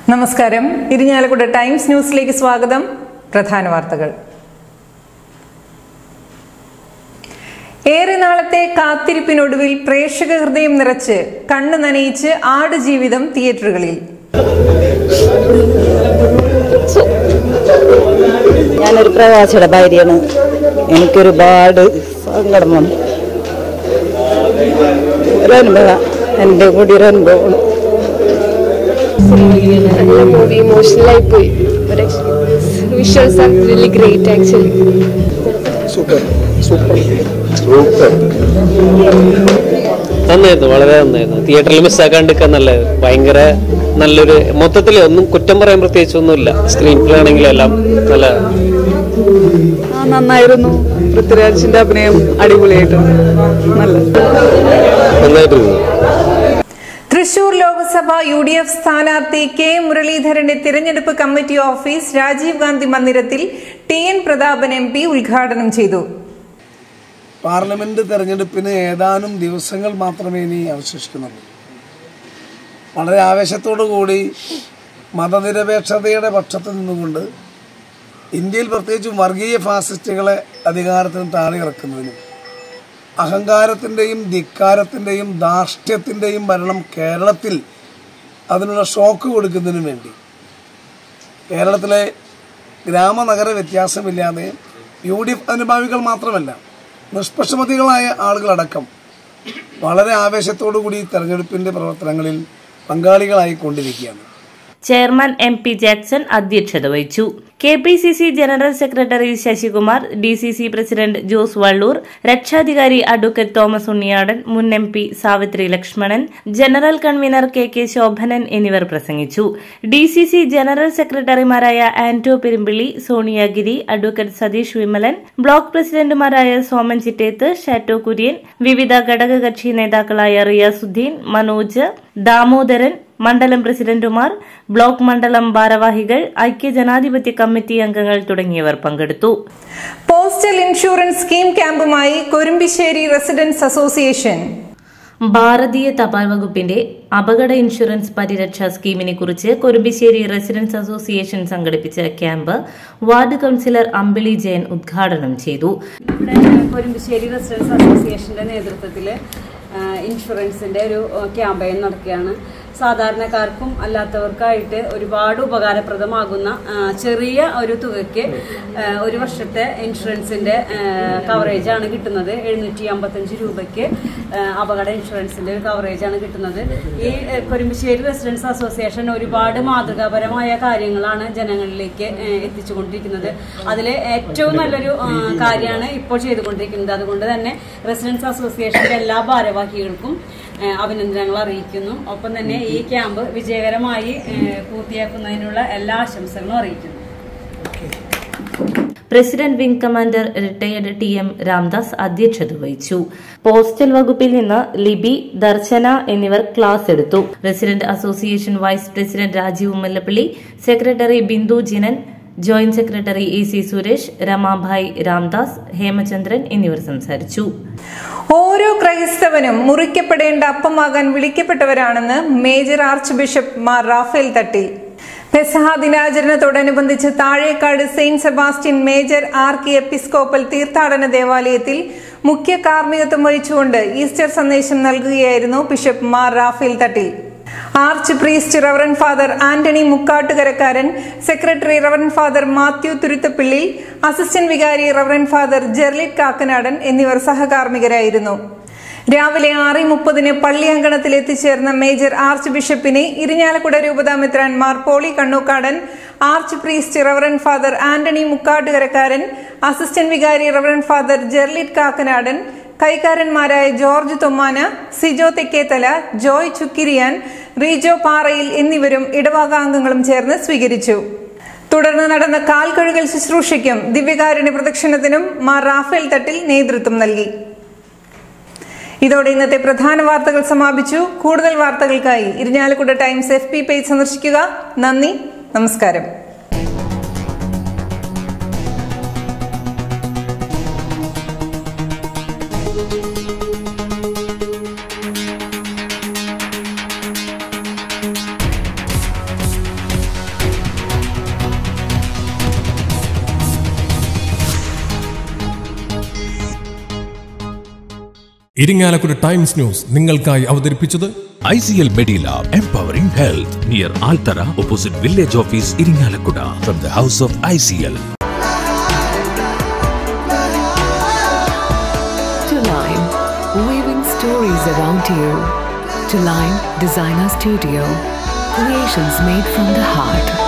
നമസ്കാരം. ഇരിഞ്ഞാലക്കുട ടൈംസ് ന്യൂസിലേക്ക് സ്വാഗതം. പ്രധാന വാർത്തകൾ. ഏറെ നാളത്തെ കാത്തിരിപ്പിനൊടുവിൽ പ്രേക്ഷക ഹൃദയം നിറച്ച് കണ്ണു നനയിച്ച് ആടുജീവിതം തിയേറ്ററുകളിൽ. ഞാനൊരു പ്രവാസിയുടെ ഭാര്യയാണ്. എനിക്കൊരുപാട് സങ്കടം വന്നു. ഒരനുഭവം, എൻ്റെ കൂടി ഒരു അനുഭവമാണ്. നല്ല മൂവി, ഇമോഷണലായി പോയി. Visuals are really great actually. നന്നായിരുന്നു, വളരെ നന്നായിരുന്നു. തിയേറ്ററിൽ മിസ്സാക്കാണ്ടിരിക്കാൻ ഭയങ്കര നല്ലൊരു മൊത്തത്തിൽ ഒന്നും കുറ്റം പറയാൻ പ്രത്യേകിച്ചൊന്നുമില്ല. സ്ക്രീൻ പ്ലേ ആണെങ്കിലും എല്ലാം നല്ല നന്നായിരുന്നു. പൃഥ്വിരാജിന്റെ അഭിനയം അടിപൊളിയായിട്ടുണ്ട്. നന്നായിട്ടിരുന്നു. തൃശൂർ ലോക്സഭ UDF സ്ഥാനാർത്ഥി കെ മുരളീധരന്റെ തിരഞ്ഞെടുപ്പ് കമ്മിറ്റി ഓഫീസ് രാജീവ് ഗാന്ധി മന്ദിരത്തിൽ TN പ്രതാപൻ MP ഉദ്ഘാടനം ചെയ്തു. പാർലമെന്റ് തെരഞ്ഞെടുപ്പിന് ഏതാനും ദിവസങ്ങൾ മാത്രമേ ഇനി അവശേഷിക്കുന്നുള്ളൂ. വളരെ ആവേശത്തോടുകൂടി മതനിരപേക്ഷതയുടെ പക്ഷത്ത് നിന്നുകൊണ്ട് ഇന്ത്യയിൽ പ്രത്യേകിച്ചും വർഗീയ ഫാസിസ്റ്റുകളെ അധികാരത്തിന് താഴെ ഇറക്കുന്നതിനും അഹങ്കാരത്തിൻ്റെയും ധിക്കാരത്തിൻ്റെയും ധാർഷ്ട്യത്തിൻ്റെയും ഭരണം കേരളത്തിൽ അതിനുള്ള ഷോക്ക് കൊടുക്കുന്നതിനും വേണ്ടി കേരളത്തിലെ ഗ്രാമനഗര വ്യത്യാസമില്ലാതെ UDF അനുഭാവികൾ മാത്രമല്ല, നിഷ്പക്ഷമതികളായ ആളുകളടക്കം വളരെ ആവേശത്തോടു കൂടി തെരഞ്ഞെടുപ്പിൻ്റെ പ്രവർത്തനങ്ങളിൽ പങ്കാളികളായിക്കൊണ്ടിരിക്കുകയാണ്. ചെയർമാൻ MP ജാക്സൺ അധ്യക്ഷത വഹിച്ചു. KPCC general secretary Sasikumar, DCC president Jose Valloor, രക്ഷാധികാരി അഡ്വക്കേറ്റ് തോമസ് ഉണ്ണിയാടൻ, മുൻ MP Savithri Lakshmanan, general convener KK Shobhanan എന്നിവർ പ്രസംഗിച്ചു. DCC ജനറൽ സെക്രട്ടറിമാരായ ആന്റോ പെരുമ്പിള്ളി, സോണിയാഗിരി, അഡ്വക്കേറ്റ് സതീഷ് വിമലൻ, ബ്ലോക്ക് പ്രസിഡന്റുമാരായ സോമൻ ചിറ്റേത്ത്, ഷാറ്റോ കുര്യൻ, വിവിധ ഘടകകക്ഷി നേതാക്കളായ റിയാസുദ്ദീൻ, മനോജ്, ദാമോദരൻ, മണ്ഡലം പ്രസിഡന്റുമാർ, ബ്ലോക്ക് മണ്ഡലം ഭാരവാഹികൾ, ഐക്യജനാധിപത്യ കമ്മിറ്റി അംഗങ്ങൾ തുടങ്ങിയവർ പങ്കെടുത്തു. പോസ്റ്റൽ ഇൻഷുറൻസ് സ്കീം ക്യാമ്പുമായി കുരുമ്പിശ്ശേരി റെസിഡൻസ് അസോസിയേഷൻ. ഭാരതീയ തപാൽ വകുപ്പിന്റെ അപകട ഇൻഷുറൻസ് പരിരക്ഷാ സ്കീമിനെ കുറിച്ച് കുരുമ്പിശ്ശേരി റെസിഡൻസ് അസോസിയേഷൻ സംഘടിപ്പിച്ച camp ward councillor Ambili Jayan ഉദ്ഘാടനം ചെയ്തു. കുരുമ്പിശ്ശേരി റെസിഡൻസ് അസോസിയേഷന്റെ നേതൃത്വത്തിൽ ഇൻഷുറൻസിന്റെ ഒരു ക്യാമ്പയിൻ നടക്കുകയാണ്. സാധാരണക്കാർക്കും അല്ലാത്തവർക്കായിട്ട് ഒരുപാട് ഉപകാരപ്രദമാകുന്ന ചെറിയ ഒരു തുകയ്ക്ക് ഒരു വർഷത്തെ ഇൻഷുറൻസിന്റെ കവറേജാണ് കിട്ടുന്നത്. 755 രൂപയ്ക്ക് അപകട ഇൻഷുറൻസിന്റെ ഒരു കവറേജാണ് കിട്ടുന്നത്. ഈ കുരുമ്പിശ്ശേരി റെസിഡൻസ് അസോസിയേഷൻ ഒരുപാട് മാതൃകാപരമായ കാര്യങ്ങളാണ് ജനങ്ങളിലേക്ക് എത്തിച്ചുകൊണ്ടിരിക്കുന്നത്. അതിൽ ഏറ്റവും നല്ലൊരു കാര്യമാണ് ഇപ്പോൾ ചെയ്തുകൊണ്ടിരിക്കുന്നത്. അതുകൊണ്ട് തന്നെ റെസിഡൻസ് അസോസിയേഷന്റെ എല്ലാ ഭാരവാഹികൾക്കും അഭിനന്ദനങ്ങൾ അറിയിക്കുന്നു. ഒപ്പം തന്നെ ഈ ക്യാമ്പ് വിജയകരമായി പൂർത്തിയാക്കുന്നതിനുള്ള എല്ലാ ആശംസകളും അറിയിക്കുന്നു. President wing commander retired TM Ramdas അധ്യക്ഷത വഹിച്ചു. പോസ്റ്റൽ വകുപ്പിൽ നിന്ന് ലിബി, ദർശന എന്നിവർ ക്ലാസ് എടുത്തു. Resident association vice president Rajeev Mullappally, secretary Bindu Jinan, joint secretary AC Suresh, Ramabhai Ramdas, Hemachandran എന്നിവർ സംസാരിച്ചു. ഓരോ ക്രൈസ്തവനും മുറിക്കപ്പെടേണ്ട അപ്പമാകാൻ വിളിക്കപ്പെട്ടവരാണെന്ന് major archbishop Mar Raphael Thattil. Pesaha ദിനാചരണത്തോടനുബന്ധിച്ച് Thazhekad saint Sebastian major archiepiscopal തീർത്ഥാടന ദേവാലയത്തിൽ മുഖ്യ കാർമ്മികത്വം വഹിച്ചുകൊണ്ട് ഈസ്റ്റർ സന്ദേശം നൽകുകയായിരുന്നു bishop Mar Raphael Thattil. Archpriest reverend father Antony Mukkattukarakkaran, secretary reverend father Mathew Thuruthappilly, assistant വികാരി റവറൻ ഫാദർ ജെർലിറ്റ് കാക്കനാടൻ എന്നിവർ സഹകാർമ്മികരായിരുന്നു. രാവിലെ 6:30 പള്ളി അങ്കണത്തിൽ എത്തിച്ചേർന്ന മേജർ ആർച്ച് ബിഷപ്പിനെ ഇരിഞ്ഞാലക്കുട രൂപതാ മെത്രാൻ Mar Poly Kannookadan, archpriest reverend father Antony Mukkattukarakkaran, assistant വികാരി റവറൻ ഫാദർ ജെർലിറ്റ് കാക്കനാടൻ, കൈക്കാരന്മാരായ ജോർജ് തൊമ്മാന, സിജോ തെക്കേത്തല, ജോയ് ചുക്കിരിയാൻ, റീജോ പാറയിൽ എന്നിവരും ഇടവകാംഗങ്ങളും ചേർന്ന് സ്വീകരിച്ചു. തുടർന്ന് നടന്ന കാൽകഴുകൽ ശുശ്രൂഷയ്ക്കും ദിവ്യകാരുണ്യ പ്രദക്ഷിണത്തിനും മാർ റാഫേൽ തട്ടിൽ നേതൃത്വം നൽകി. ഇതോടെ ഇന്നത്തെ പ്രധാന വാർത്തകൾ സമാപിച്ചു. കൂടുതൽ വാർത്തകൾക്കായി ഇരിഞ്ഞാലക്കുട ടൈംസ് FB പേജ് സന്ദർശിക്കുക. നന്ദി, നമസ്കാരം. ഇരിങ്ങാലക്കുട ടൈംസ് ന്യൂസ് നിങ്ങൾക്കായി അവതരിപ്പിച്ചത് ICL Medilab, empowering health, near Altara, opposite Village Office, Iringalakkuda, from the house of ICL. To Line, weaving stories around you. To Line Designer Studio, creations made from the heart.